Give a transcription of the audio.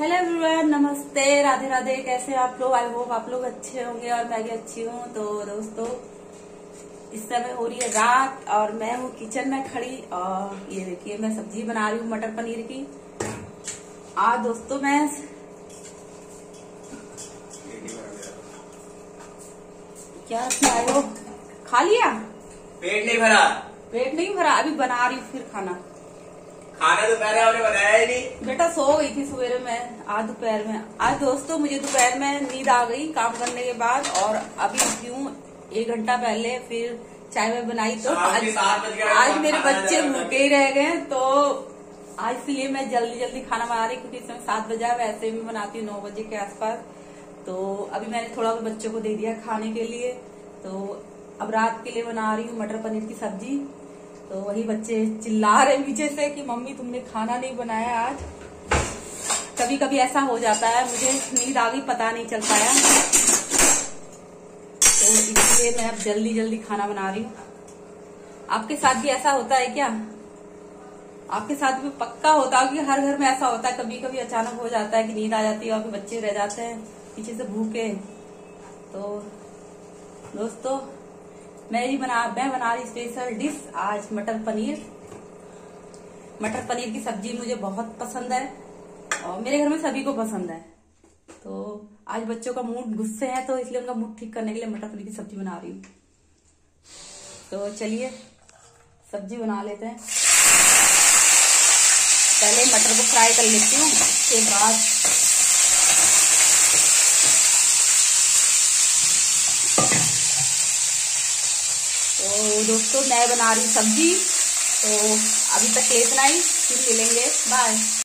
Hello everyone, नमस्ते, राधे राधे। कैसे आप लोग? आई होप आप लोग अच्छे होंगे और मैं भी अच्छी हूँ। तो दोस्तों, इस समय हो रही है रात और मैं हूँ किचन में खड़ी और ये देखिए मैं सब्जी बना रही हूँ मटर पनीर की। आज दोस्तों मैं क्या रखने आए हो? खा लिया? पेट नहीं भरा। पेट नहीं भरा? अभी बना रही हूँ फिर खाना। खाना दोपहर आपने बनाया ही नहीं। बेटा सो गई थी सवेरे में, आज दोपहर में। आज दोस्तों मुझे दोपहर में नींद आ गई काम करने के बाद और अभी उठी हूँ 1 घंटा पहले। फिर चाय में बनाई तो आज मेरे बच्चे भूखे ही रह गए, तो आज इसलिए मैं जल्दी जल्दी खाना बना रही, क्योंकि इस समय 7 बजा। वैसे मैं बनाती हूँ 9 बजे के आसपास। तो अभी मैंने थोड़ा बच्चों को दे दिया खाने के लिए। तो अब रात के लिए बना रही हूँ मटर पनीर की सब्जी। तो वही बच्चे चिल्ला रहे पीछे से कि मम्मी तुमने खाना नहीं बनाया आज। कभी कभी ऐसा हो जाता है, मुझे नींद आ गई, पता नहीं चल पाया। तो इसलिए मैं अब जल्दी जल्दी खाना बना रही हूँ। आपके साथ भी ऐसा होता है क्या? आपके साथ भी पक्का होता है कि हर घर में ऐसा होता है। कभी कभी अचानक हो जाता है कि नींद आ जाती है और बच्चे रह जाते हैं पीछे से भूखे। तो दोस्तों, मैं बना रही स्पेशल डिश आज मटर पनीर। मटर पनीर की सब्जी मुझे बहुत पसंद है और मेरे घर में सभी को पसंद है। तो आज बच्चों का मूड गुस्से है, तो इसलिए उनका मूड ठीक करने के लिए मटर पनीर की सब्जी बना रही हूँ। तो चलिए सब्जी बना लेते हैं। पहले मटर को फ्राई कर लेती हूँ, उसके बाद तो दोस्तों मैं बना रही हूँ सब्जी। तो अभी तक इतना ही, फिर मिलेंगे, बाय।